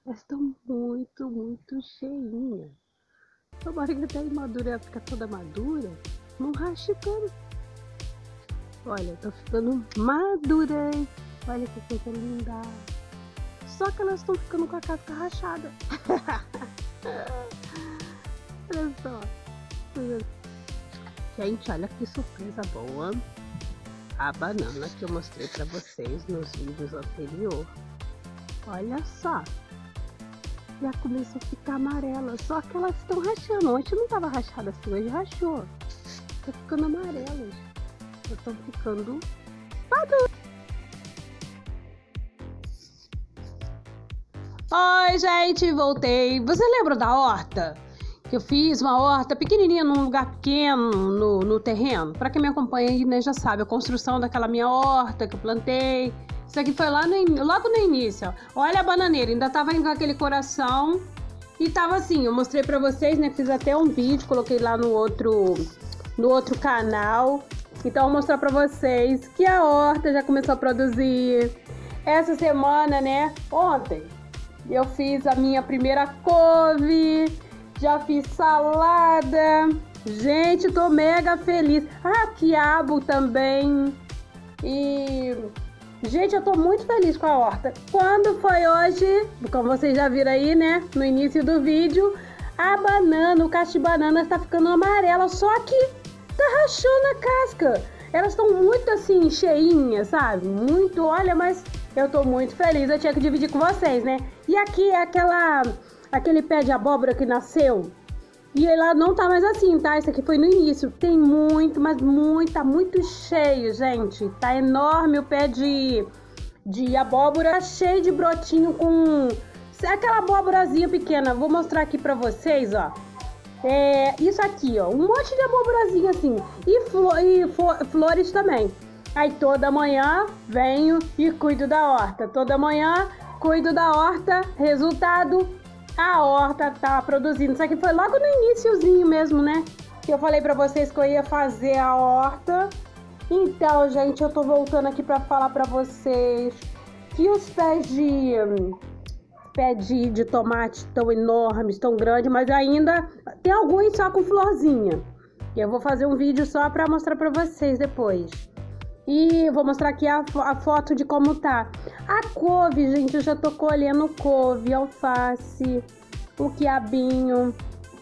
Elas estão muito cheinhas. Tomara que até madura, ela fica toda madura, não rache tanto. Olha, tô ficando maduras. Olha que coisa linda. Só que elas estão ficando com a casca rachada. Olha só. Gente, olha que surpresa boa. A banana que eu mostrei pra vocês nos vídeos anteriores. Olha só. Já começou a ficar amarela. Só que elas estão rachando. Ontem não tava rachada assim, hoje rachou. Tá ficando amarelas. Estão ficando maduras. Oi, gente, voltei. Você lembra da horta? Que eu fiz uma horta pequenininha num lugar pequeno no terreno. Para quem me acompanha aí, né, já sabe a construção daquela minha horta que eu plantei. Isso aqui foi lá logo no início. Ó. Olha a bananeira, ainda tava indo com aquele coração. E tava assim, eu mostrei pra vocês, né? Fiz até um vídeo, coloquei lá no outro canal. Então eu vou mostrar pra vocês que a horta já começou a produzir. Essa semana, né? Ontem, eu fiz a minha primeira couve. Já fiz salada. Gente, tô mega feliz. Ah, quiabo também. E... gente, eu tô muito feliz com a horta. Quando foi hoje, como vocês já viram aí, né? No início do vídeo, a banana, o cacho de banana tá ficando amarela. Só que tá rachando a casca. Elas estão muito assim, cheinhas, sabe? Muito, olha, mas eu tô muito feliz. Eu tinha que dividir com vocês, né? E aqui é aquele pé de abóbora que nasceu. E ela não tá mais assim, tá? Esse aqui foi no início. Tem muito, mas muito, tá muito cheio, gente. Tá enorme o pé de abóbora. Tá cheio de brotinho com... aquela abóborazinha pequena. Vou mostrar aqui pra vocês, ó. Isso aqui, ó. Um monte de abóborazinha assim. E flores também. Aí toda manhã venho e cuido da horta. Toda manhã cuido da horta. Resultado... a horta tá produzindo. Isso aqui foi logo no iniciozinho mesmo, né? Que eu falei pra vocês que eu ia fazer a horta. Então, gente, eu tô voltando aqui pra falar pra vocês que os pés de tomate estão enormes, tão grandes, mas ainda tem alguns só com florzinha. E eu vou fazer um vídeo só pra mostrar pra vocês depois. E vou mostrar aqui a foto de como tá. A couve, gente, eu já tô colhendo couve, alface, o quiabinho.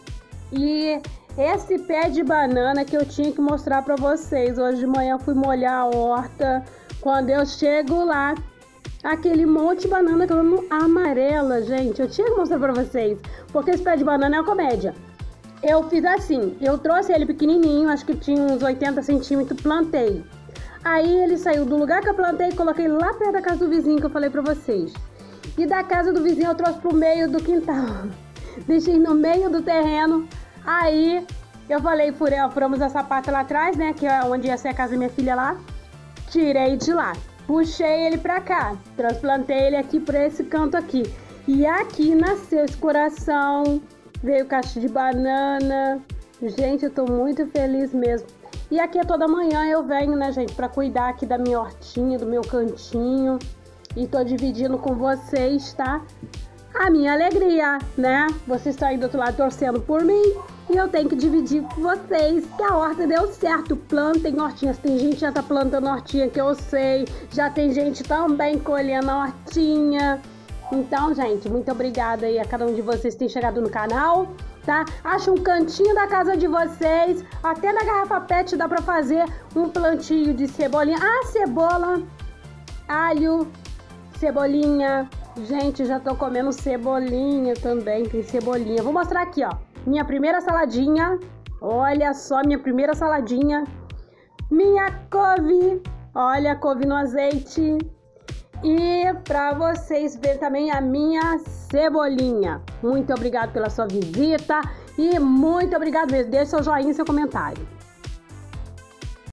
E esse pé de banana que eu tinha que mostrar pra vocês. Hoje de manhã eu fui molhar a horta. Quando eu chego lá, aquele monte de banana que amarela, gente. Eu tinha que mostrar pra vocês. Porque esse pé de banana é uma comédia. Eu fiz assim, eu trouxe ele pequenininho, acho que tinha uns 80 centímetros, plantei. Aí ele saiu do lugar que eu plantei e coloquei lá perto da casa do vizinho que eu falei pra vocês. E da casa do vizinho eu trouxe pro meio do quintal. Deixei no meio do terreno. Aí eu falei, furamos essa parte lá atrás, né? Que é onde ia ser a casa da minha filha lá. Tirei de lá. Puxei ele pra cá. Transplantei ele aqui pra esse canto aqui. E aqui nasceu esse coração. Veio cacho de banana. Gente, eu tô muito feliz mesmo. E aqui toda manhã eu venho, né, gente, pra cuidar aqui da minha hortinha, do meu cantinho. E tô dividindo com vocês, tá? A minha alegria, né? Vocês estão aí do outro lado torcendo por mim. E eu tenho que dividir com vocês que a horta deu certo. Plantem hortinhas. Tem gente que já tá plantando hortinha, que eu sei. Já tem gente também colhendo a hortinha. Então, gente, muito obrigada aí a cada um de vocês que tem chegado no canal. Tá? Acha um cantinho da casa de vocês, até na garrafa PET dá pra fazer um plantio de cebolinha. Ah, cebola, alho, cebolinha. Gente, já tô comendo cebolinha também, tem cebolinha. Vou mostrar aqui, ó, minha primeira saladinha. Olha só, minha primeira saladinha. Minha couve, olha a couve no azeite. E para vocês verem também a minha cebolinha. Muito obrigado pela sua visita e muito obrigado mesmo. Deixe seu joinha e seu comentário.